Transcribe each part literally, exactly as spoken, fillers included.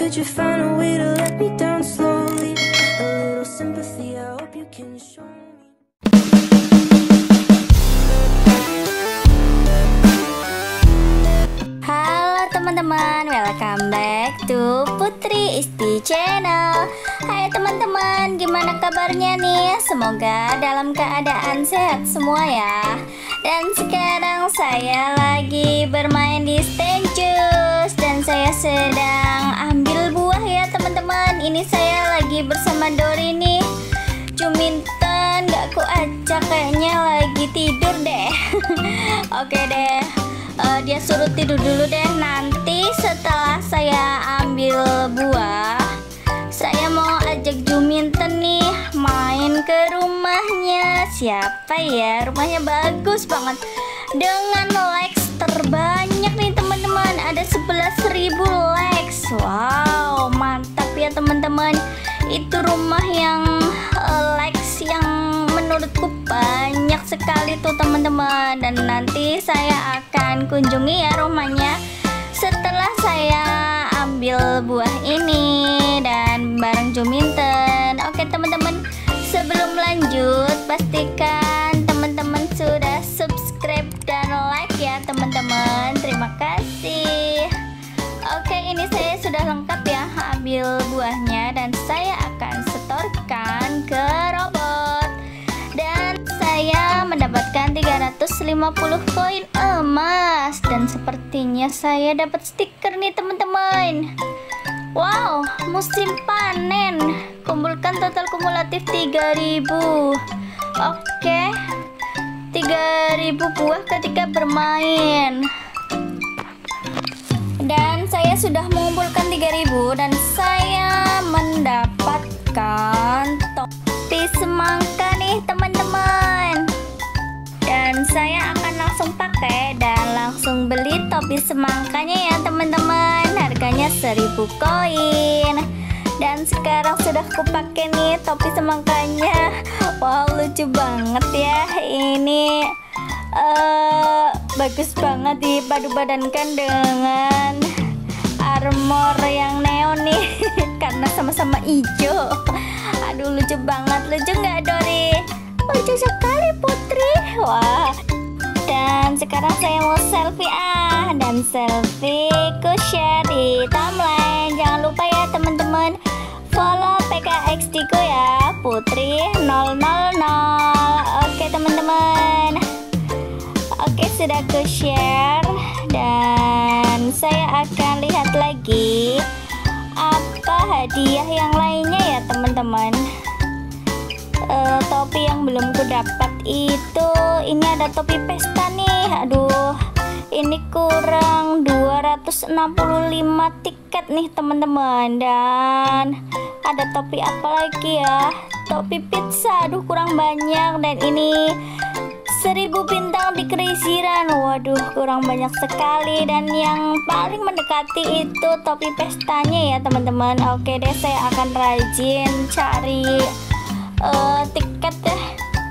that you found a way to let me down slowly. A little sympathy, I hope you can show me. Halo teman-teman, welcome back to Putri Isti Channel. Hai teman-teman, gimana kabarnya nih? Semoga dalam keadaan sehat semua ya. Dan sekarang saya lagi bermain di Stand Juice dan saya sedang ambil buah ya teman-teman. Ini saya lagi bersama Dori nih. Juminten gak ku ajak, kayaknya lagi tidur deh. Oke deh, uh, dia suruh tidur dulu deh. Nanti setelah saya ambil buah, saya mau ajak Juminten nih main ke rumahnya. Siapa ya? Rumahnya bagus banget dengan likes terbanyak nih teman-teman. Ada sebelas ribu likes. Wow, mantap ya teman-teman. Itu rumah yang uh, likes yang menurutku banyak sekali tuh teman-teman. Dan nanti saya akan kunjungi ya rumahnya setelah saya ambil buah ini dan bareng Juminten. Oke teman-teman, sebelum lanjut pastikan teman-teman sudah subscribe dan like ya teman-teman. Terima kasih. Oke, ini saya sudah lengkap ya ambil buahnya dan saya akan setorkan ke robot. Dan saya mendapatkan tiga ratus lima puluh koin emas dan sepertinya saya dapat stiker nih teman-teman. Wow, musim panen. Kumpulkan total kumulatif tiga ribu. Oke, tiga ribu buah ketika bermain. Dan saya sudah mengumpulkan tiga ribu dan saya mendapatkan topi semangka nih teman-teman. Dan saya akan langsung pakai dan langsung beli topi semangkanya ya teman-teman. Harganya seribu koin. Dan sekarang sudah kupakai nih topi semangkanya. Wow, lucu banget ya. Ini uh, bagus banget dipadu-padankan dengan armor yang neon nih. Karena sama-sama hijau. Aduh, lucu banget. Lucu nggak Dori? Lucu sekali Putri. Wah. Dan sekarang saya mau selfie ah. Dan selfie ku share di timeline. Jangan lupa ya teman-teman, follow P K X D ku ya, Putri nol nol nol. Oke teman-teman. Oke, sudah ku share. Dan saya akan lihat lagi apa hadiah yang lainnya ya teman-teman. Uh, topi yang belum ku dapat itu, ini ada topi pesta nih. Aduh, ini kurang dua ratus enam puluh lima tiket nih teman-teman. Dan ada topi apa lagi ya? Topi pizza. Aduh, kurang banyak. Dan ini seribu bintang di Crazy Run. Waduh, kurang banyak sekali. Dan yang paling mendekati itu topi pestanya ya teman-teman. Oke deh, saya akan rajin cari uh, tiket deh.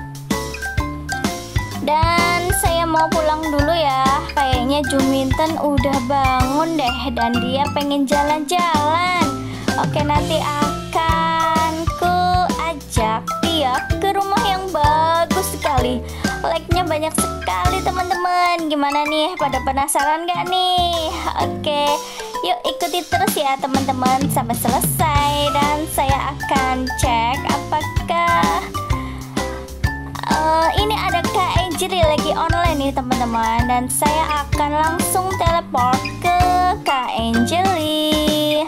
Dan saya mau pulang dulu ya. Kayaknya Juminten udah bangun deh dan dia pengen jalan-jalan. Oke, nanti akan ku ajak dia ke rumah yang bagus sekali. Like-nya banyak sekali teman-teman. Gimana nih? Pada penasaran gak nih? Oke, yuk ikuti terus ya teman-teman sampai selesai. Dan saya akan cek apakah uh, ini ada Kak Angeli lagi online nih teman-teman. Dan saya akan langsung teleport ke Kak Angeli.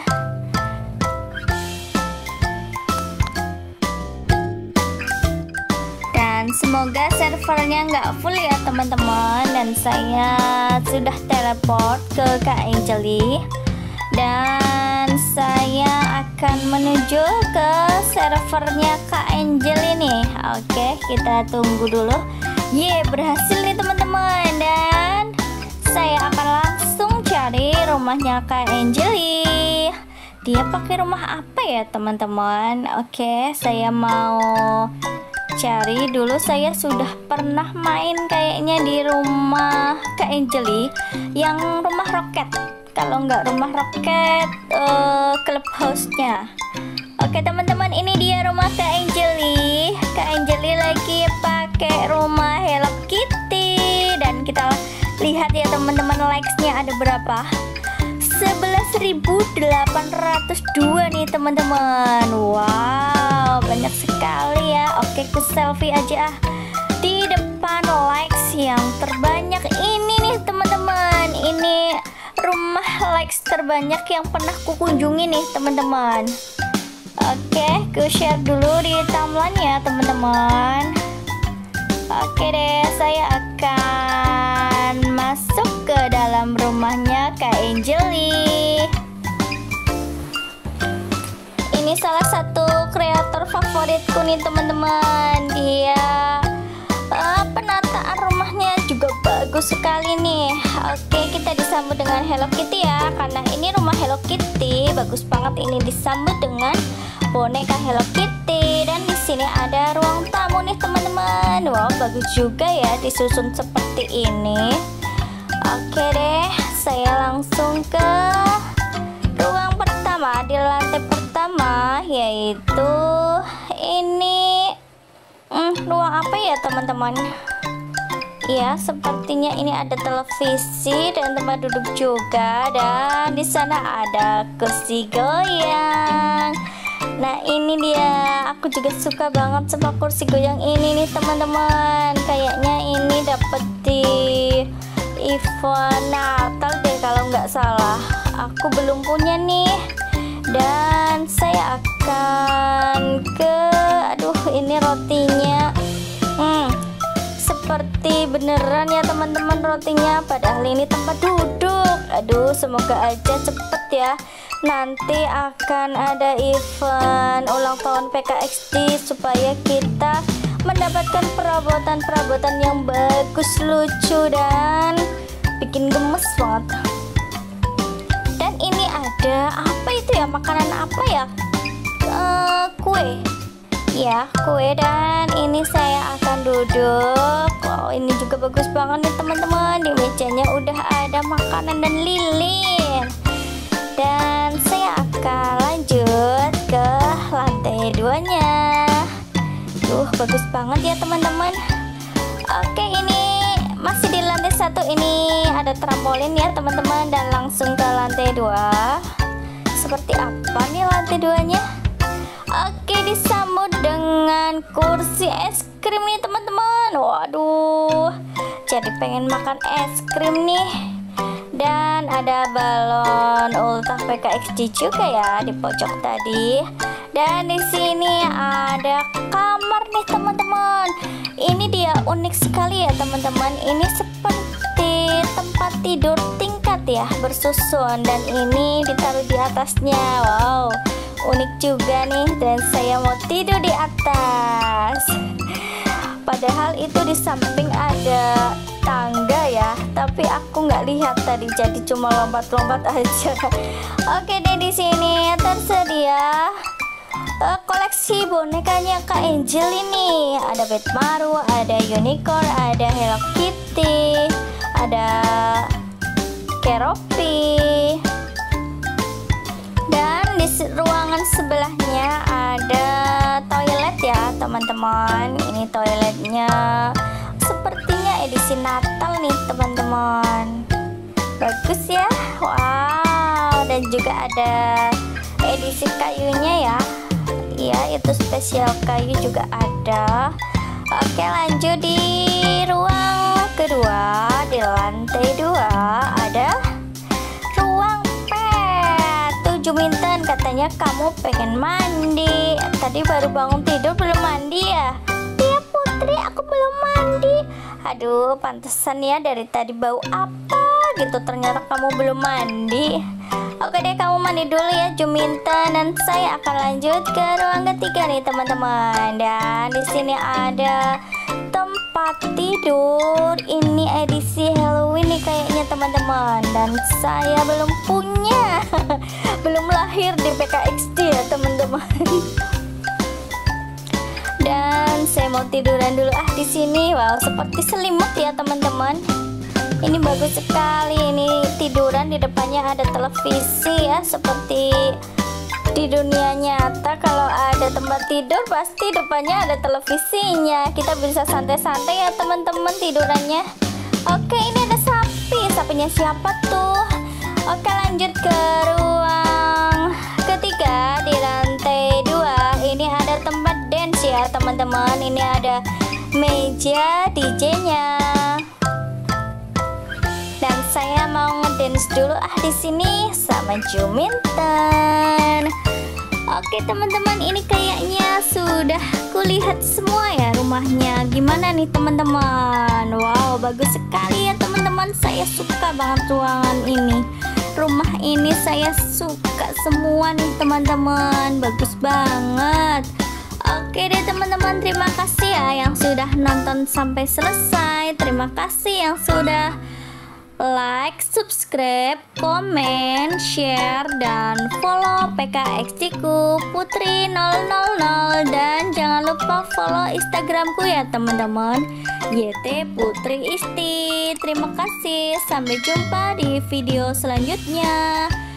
Semoga servernya nggak full ya teman-teman. Dan saya sudah teleport ke Kak Angeli. Dan saya akan menuju ke servernya Kak Angeli nih. Oke, kita tunggu dulu. Ye, berhasil nih teman-teman. Dan saya akan langsung cari rumahnya Kak Angeli. Dia pakai rumah apa ya teman-teman? Oke, saya mau cari dulu. Saya sudah pernah main kayaknya di rumah Kak Angeli yang rumah roket. Kalau nggak rumah roket, uh, clubhouse-nya. Oke teman-teman, ini dia rumah Kak Angelly. Kak Angelly lagi pakai rumah Hello Kitty. Dan kita lihat ya teman-teman, likes-nya ada berapa? sebelas ribu delapan ratus dua nih teman-teman. Wow, banyak sekali ya. Oke, ku selfie aja ah di depan likes yang terbanyak ini nih teman-teman. Ini rumah likes terbanyak yang pernah ku kunjungi nih teman-teman. Oke, ku share dulu di timeline ya teman-teman. Oke deh, saya akan masuk ke dalam rumahnya Kak Angelly. Ini salah satu kreator favoritku nih teman-teman. Dia uh, penataan rumahnya juga bagus sekali nih. Oke, kita disambut dengan Hello Kitty ya, karena ini rumah Hello Kitty. Bagus banget ini disambut dengan boneka Hello Kitty. Dan di sini ada ruang tamu nih teman-teman. Wow, bagus juga ya disusun seperti ini. Oke deh, saya langsung ke ruang pertama di lantai pertama, yaitu ini hmm, ruang apa ya teman-teman? Ya, sepertinya ini ada televisi dan tempat duduk juga, dan di sana ada kursi goyang. Nah, ini dia, aku juga suka banget sama kursi goyang ini nih teman-teman. Kayaknya ini dapet di event Natal deh kalau nggak salah. Aku belum punya nih. Dan saya akan ke, aduh ini rotinya hmm, seperti beneran ya teman-teman rotinya, padahal ini tempat duduk. Aduh, semoga aja cepet ya. Nanti akan ada event ulang tahun P K X D supaya kita mendapatkan perabotan-perabotan yang bagus, lucu, dan bikin gemes banget. Dan ini ada apa itu ya, makanan apa ya? Uh, kue ya, kue. Dan ini saya akan duduk. Wow, ini juga bagus banget nih teman-teman. Di mejanya udah ada makanan dan lilin. Dan saya akan lanjut ke lantai duanya. Tuh, bagus banget ya teman-teman. Oke, ini masih di lantai satu, ini ada trampolin ya teman-teman. Dan langsung ke lantai dua. Seperti apa nih lantai duanya? Oke, disambut dengan kursi es krim nih teman-teman. Waduh, jadi pengen makan es krim nih. Dan ada balon ultah P K X D juga ya di pojok tadi. Dan di sini ada kamar nih teman-teman. Ini dia unik sekali ya teman-teman. Ini seperti tempat tidur tingkat ya, bersusun, dan ini ditaruh di atasnya. Wow, unik juga nih. Dan saya mau tidur di atas. Padahal itu di samping ada tangga ya, tapi aku nggak lihat tadi, jadi cuma lompat-lompat aja. Oke deh, di sini tersedia uh, koleksi bonekanya Kak Angel ini. Ada Betmaru, ada Unicorn, ada Hello Kitty, ada Keropi. Dan di ruangan sebelahnya ada toilet ya teman-teman. Ini toiletnya sepertinya edisi Natal nih teman-teman. Bagus ya. Wow, dan juga ada edisi kayunya ya. Iya, itu spesial kayu juga ada. Oke, lanjut di ruang kedua. Di lantai dua ada ruang pet. Tuh Juminten, katanya kamu pengen mandi. Tadi baru bangun tidur belum mandi ya? Iya Putri, aku belum mandi. Aduh, pantesan ya dari tadi bau apa gitu, ternyata kamu belum mandi. Oke deh, kamu mandi dulu ya Juminten, dan saya akan lanjut ke ruang ketiga nih teman-teman. Dan di sini ada tempat tidur. Ini edisi Halloween nih kayaknya teman-teman, dan saya belum punya. Belum lahir di P K X D ya teman-teman. Dan saya mau tiduran dulu ah di sini. Wow, seperti selimut ya teman-teman. Ini bagus sekali. Ini tiduran, di depannya ada televisi ya, seperti Di dunia nyata kalau ada tempat tidur pasti depannya ada televisinya. Kita bisa santai-santai ya teman-teman tidurannya. Oke, ini ada sapi. Sapinya siapa tuh? Oke, lanjut ke ruang ketiga di lantai dua. Ini ada tempat dance ya teman-teman. Ini ada meja D J-nya. Dan saya mau ngedance dulu ah di sini sama Juminten. Oke teman-teman, ini kayaknya sudah kulihat semua ya rumahnya. Gimana nih teman-teman? Wow, bagus sekali ya teman-teman. Saya suka banget ruangan ini. Rumah ini saya suka semua nih teman-teman. Bagus banget. Oke deh teman-teman, terima kasih ya yang sudah nonton sampai selesai. Terima kasih yang sudah like, subscribe, komen, share, dan follow P K X D ku Putri nol nol nol. Dan jangan lupa follow Instagramku ya teman-teman, Y T Putri Isti. Terima kasih, sampai jumpa di video selanjutnya.